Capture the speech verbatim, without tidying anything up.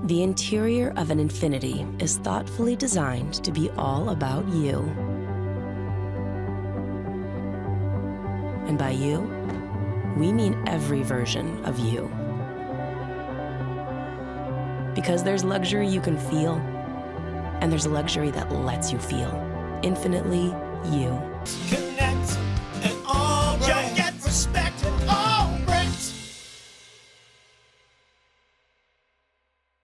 The interior of an Infiniti is thoughtfully designed to be all about you. And by you, we mean every version of you. Because there's luxury you can feel, and there's luxury that lets you feel infinitely you.